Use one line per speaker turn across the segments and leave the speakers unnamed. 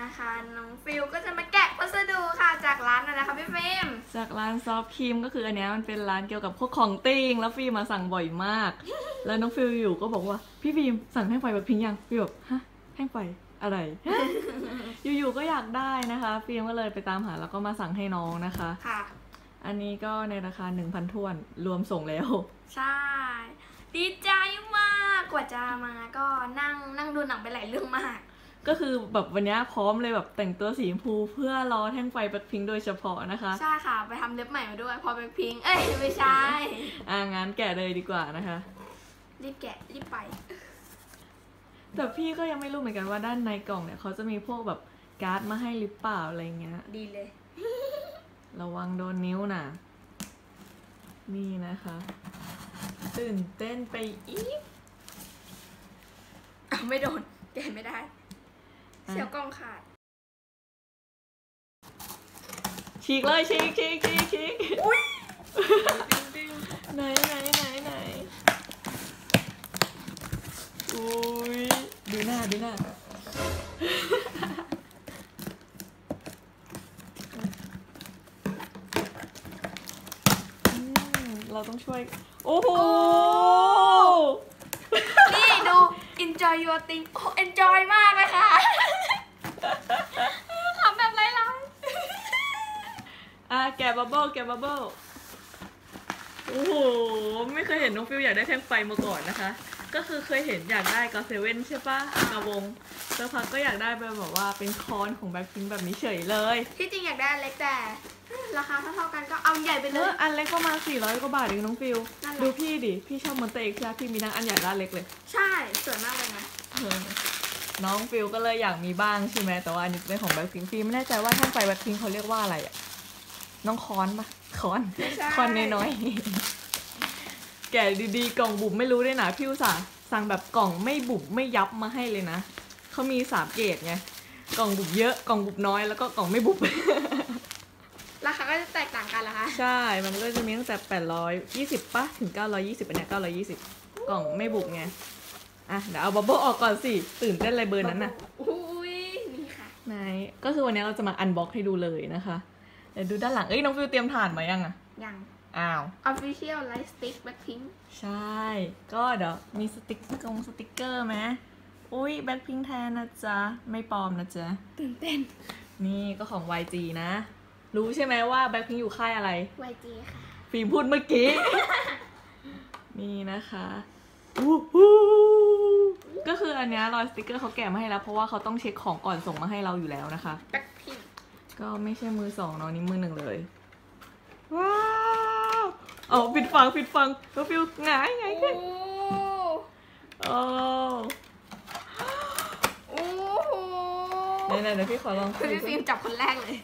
นะคะน้องฟิลก็จะมาแกะวัสดุค่ะจากร้านอะไรนะคะพี่ฟิล์ม
จากร้านซอฟครีมก็คืออันนี้มันเป็นร้านเกี่ยวกับพวกของติ้งแล้วฟิล์มมาสั่งบ่อยมาก แล้วน้องฟิลอยู่ก็บอกว่าพี่ฟิล์มสั่งแท่งไฟแบบพิงยังฟิล์มแบบฮะแท่งไฟอะไร อยู่ๆก็อยากได้นะคะฟิล์มก็เลยไปตามหาแล้วก็มาสั่งให้น้องนะคะ
ค่ะ
อันนี้ก็ในราคา 1,000 ถ้วนรวมส่งแล้ว
ใช่ดีใจมากกว่าจะมาก็นั่งดูหนังไปหลายเรื่องมาก
ก็คือแบบวันนี้พร้อมเลยแบบแต่งตัวสีชมพูเพื่อรอแท่งไฟแบล็คพิงค์โดยเฉพาะนะคะ
ใช่ค่ะไปทำเล็บใหม่มาด้วยพอแบล็คพิงค์เอ้ยไม่ใช่
งั้นแกะเลยดีกว่านะคะ
รีบแกะรีบไป
แต่พี่ก็ยังไม่รู้เหมือนกันว่าด้านในกล่องเนี่ยเขาจะมีพวกแบบการ์ดมาให้หรือเปล่าอะไรเงี้ย
ดีเลย
ระวังโดนนิ้วนะนี่นะคะตื่นเต้นไปอีก
ไม่โดนแกะไม่ได้เสียวกล่องขาด
ฉีกเลยฉีก
อุ้ย
ไหนอุ้ยดูหน้าเราต้องช่วยโอ้โห
นี่ดู enjoy your thing โอ้ enjoy มากเลยค่ะทำแบบไร
แกะบับเบิ้ลโอ้โหไม่เคยเห็นน้องฟิวอยากได้แท่งไฟมาก่อนนะคะก็คือเคยเห็นอยากได้ก็เซเว่นใช่ปะกระวงสักพักก็อยากได้แบบว่าเป็นคอนของแบล็คพิงค์แบบนี้เฉยเลย
ที่จริงอยากได้อันเล็กแต่ราคาเท่ากันก็เอาใหญ่ไปเลย
อันเล็กประมาณ400 กว่าบาทเองน้องฟิวดูพี่ดิพี่ชอบมอนเตอร์เอ็กซ์ใช่พี่มีทั้งอันใหญ่และอันเล็กเลย
ใช่สวยมากเลยนะ
น้องฟิวก็เลยอยากมีบ้างใช่ไหมแต่ว่าอันนี้เป็นของแบล็คพิงค์ฟิวไม่แน่ใจว่าแท่งไฟแบล็คพิงค์เขาเรียกว่าอะไรอ่ะน้องคอนปะคอนน้อยๆแกะดีๆกล่องบุ๋มไม่รู้ด้วยนะพี่อุตส่าห์สั่งแบบกล่องไม่บุ๋มไม่ยับมาให้เลยนะเขามี3 เกรดไงกล่องบุ๋มเยอะกล่องบุ๋มน้อยแล้วก็กล่องไม่บุ๋ม
ราคาก็จะแตกต่างกันเหรอคะ
ใช่มันก็จะมีตั้งแต่820ป่ะถึง920อันเนี้ย920กล่องไม่บุ๋มไงเดี๋ยวเอาบับเบิ้ลออกก่อนสิตื่นเต้นอะไรเบอร์นั้นน่ะ
อุ้ยนี่ค่ะ
ไหนก็คือวันนี้เราจะมาอันบ็อกให้ดูเลยนะคะเดี๋ยวดูด้านหลังน้องฟิวเตรียมถ่านมายัง
ยัง
Official
Light Stick Blackpink
ใช่ก็เดี๋ยวมีสติ๊กเกอร์ไหมอุ้ย Blackpink แทนนะจ๊ะไม่ปลอมนะจ๊ะ
ตื่นเต้น
นี่ก็ของ YG นะรู้ใช่ไหมว่า Blackpink อยู่ค่ายอะไร
YG ค่ะ
ฟิล์มพูดเมื่อกี้ นี่นะคะก็คืออันนี้รอยสติ๊กเกอร์เขาแกะมาให้แล้วเพราะว่าเขาต้องเช็คของก่อนส่งมาให้เราอยู่แล้วนะคะ
Blackpink
ก็ไม่ใช่มือ2เนาะนี่มือ1เลยว้าวเอาปิดฟังก็ฟิวหงายขึ้นโอ้ไหนเดี๋ยวพี่ขอลอง
พี่ฟิล์มจับคนแรกเลย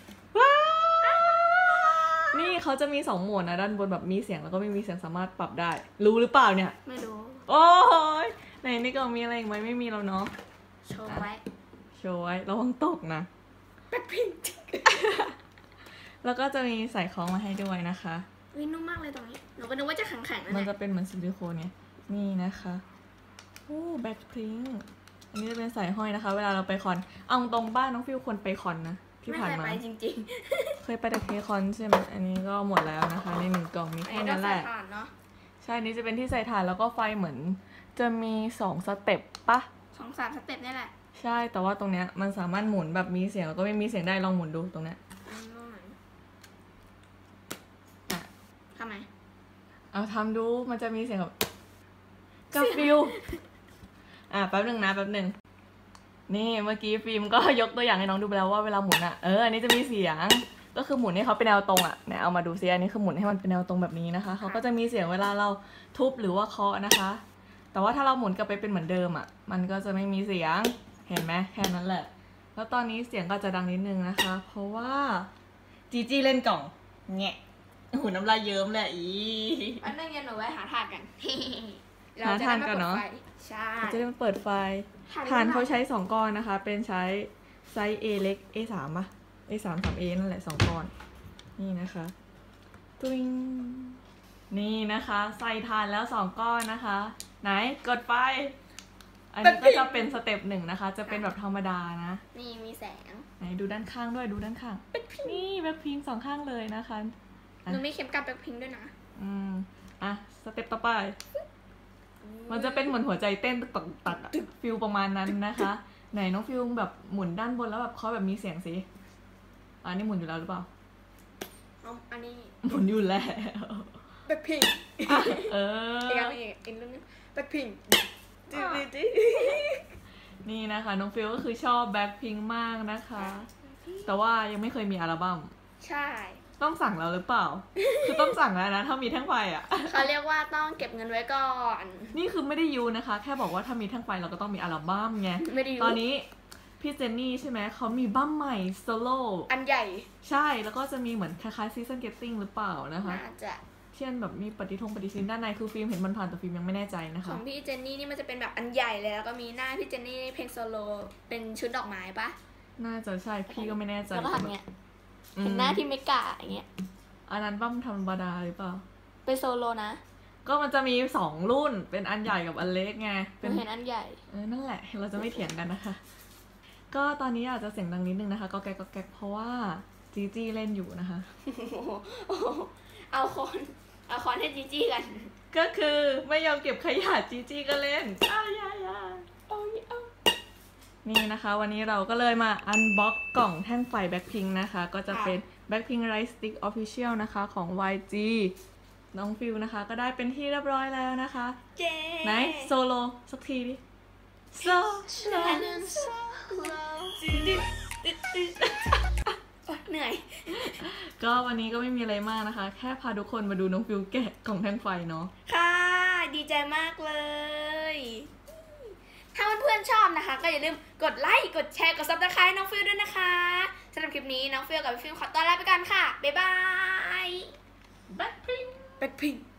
นี่เขาจะมี2 โหมดนะด้านบนแบบมีเสียงแล้วก็ไม่มีเสียงสามารถปรับได้รู้หรือเปล่าเนี่ย
ไม่รู้
โอ้ยไหนนี่ก็มีอะไรอีกไหมไม่มีแล้วเนาะ
โชว์ไว้
ระวังตกนะ
Blackpink
แล้วก็จะมีใส่ของมาให้ด้วยนะคะ
นุ่มมากเลยตรงนี้หนูก็นึกว่าจะแข็งๆนะ
มันจะเป็นเหมือนซิลิโคนเนี่ยนี่นะคะโอ้แบ็คพิงค์อันนี้จะเป็นสายห้อยนะคะเวลาเราไปคอนเอาตรงบ้านน้องฟิวควรไปคอนนะที่ผ่านมา
ไม่เคยไปจริง
ๆเคยไปแต่เคคอนใช่ไหมอันนี้ก็หมดแล้วนะคะใน1 กล่องมีแค่นั้นแหละใช่นี้จะเป็นที่ใส่ถ่านแล้วก็ไฟเหมือนจะมี2 สเต็ปปะ
2-3 สเต็ปนี่แหละ
ใช่แต่ว่าตรงเนี้ยมันสามารถหมุนแบบมีเสียงแล้วก็ไม่มีเสียงได้ลองหมุนดูตรงเนี้ย
ทำไม
เอาทำดูมันจะมีเสียงแบบกับฟิวแป๊บหนึ่งนี่เมื่อกี้ฟิล์มก็ยกตัวอย่างให้น้องดูไปแล้วว่าเวลาหมุนอันนี้จะมีเสียงก็คือหมุนให้เขาเป็นแนวตรงเนี่ยเอามาดูซิอันนี้คือหมุนให้มันเป็นแนวตรงแบบนี้นะคะเขาก็จะมีเสียงเวลาเราทุบหรือว่าเคาะนะคะแต่ว่าถ้าเราหมุนกลับไปเป็นเหมือนเดิมมันก็จะไม่มีเสียงเห็นไหมแค่นั้นแหละแล้วตอนนี้เสียงก็จะดังนิดนึงนะคะเพราะว่าจีเล่นกล่องแงะหูน้ำลายเยิ้มเลย
อันนั้นยังหนูไว้หาถ่านกัน
หาถ่านกันเนาะ
ใช่
จะได้มาเปิดไฟถ่านเขาใช้2 ก้อนนะคะเป็นใช้ไซส์ A เล็ก A3 A3 3A นั่นแหละ2 ก้อนนี่นะคะตุ้งนี่นะคะใส่ถ่านแล้ว2 ก้อนนะคะไหนกดไฟอันนี้ก็จะเป็นสเต็ปหนึ่งนะคะ จะเป็นแบบธรรมดานะ
นี่มีแสง
ไหนดูด้านข้างด้วยดูด้านข้างนี่แบ็คพิงค์2 ข้างเลยนะคะ
หนูมีเข็มกลัดแบล็คพิงค์ด้วยนะ
อ่ะสเต็ปต่อไป มันจะเป็นเหมือนหัวใจเต้นตักฟิลประมาณนั้นนะคะ ไหนน้องฟิลแบบหมุนด้านบนแล้วแบบเขาแบบมีเสียงสิอันนี้หมุนอยู่แล้วหรือเปล่า
อันนี้
หมุนอยู่แล้ว
แบล็คพิงค์
เออ
อีกเรื่องนึงแบล็คพิงค์
นี่นะคะน้องฟิลก็คือชอบแบ็คพิงค์มากนะคะ แต่ว่ายังไม่เคยมีอัลบั้ม
ใช่
ต้องสั่งแล้วหรือเปล่า คือต้องสั่งแล้วนะถ้ามีแท่งไฟอ่ะ
เขาเรียกว่าต้องเก็บเงินไว้ก่อน
นี่คือไม่ได้ยูนะคะ แค่บอกว่าถ้ามีแท่งไฟเราก็ต้องมีอัลบั้มไง
ไม่ได้ยู
ตอนนี้พี่เจนนี่ใช่ไหมเขามีบั้มใหม่โซโล่
อันใหญ่
ใช่แล้วก็จะมีเหมือนคล้ายๆซีซันเกตติ้งหรือเปล่านะคะ
น่าจะ
เช่นแบบมีปฏิทินด้านในคือฟิล์มเห็นมันผ่านแต่ฟิล์มยังไม่แน่ใจนะ
ข
คะ
องพี่เจนนี่นี่มันจะเป็นแบบอันใหญ่เลยแล้วก็มีหน้าพี่เจนนี่เพลงโซโลเป็นชุดดอกไม้ปะ
น่าจะใช่พี่ก็ไม่แน่ใจ
แล้วก็ทำเงี้ยเห็นหน้าที่เมกาอย่างเงี้ย
อันนั้นบั้มธรรมดาหรือเปล่า
เป็นโซโลนะ
ก็มันจะมี2 รุ่นเป็นอันใหญ่กับอันเล็กไง
หนูเห็นอันใหญ่
นั่นแหละเราจะไม่เถียงกันนะคะ ก็ตอนนี้อาจจะเสียงดังนิดนึงนะคะก็แก๊กเพราะว่าจีจี้เล่นอยู่นะคะ
เอาคอนให้จีจี้กัน
ก็คือไม่ยอมเก็บขยะจีจี้ก็เล่นนี่นะคะ วันนี้เราก็เลยมาอันบ็อกกล่องแท่งไฟแบ็คพิงค์นะคะ ก็จะเป็น Blackpink Light Stick Official นะคะของ YG น้องฟิวนะคะ ก็ได้เป็นที่เรียบร้อยแล้วนะคะ
เจ๊
ไหนโซโลสักทีดิโซโล
เหนื่อย
ก็วันนี้ก็ไม่มีอะไรมากนะคะ แค่พาทุกคนมาดูน้องฟิวแกะกล่องแท่งไฟเนาะ
ค่ะ ดีใจมากเลย ถ้าเพื่อนๆชอบนะคะ ก็อย่าลืมกดไลค์ กดแชร์ กดซับสไครต์น้องฟิลด้วยนะคะสำหรับคลิปนี้น้องฟิลกับพี่ฟิลขอตัวลาไปก่อนค่ะ บ๊ายบาย
Blackpink
แบ็คพิงค์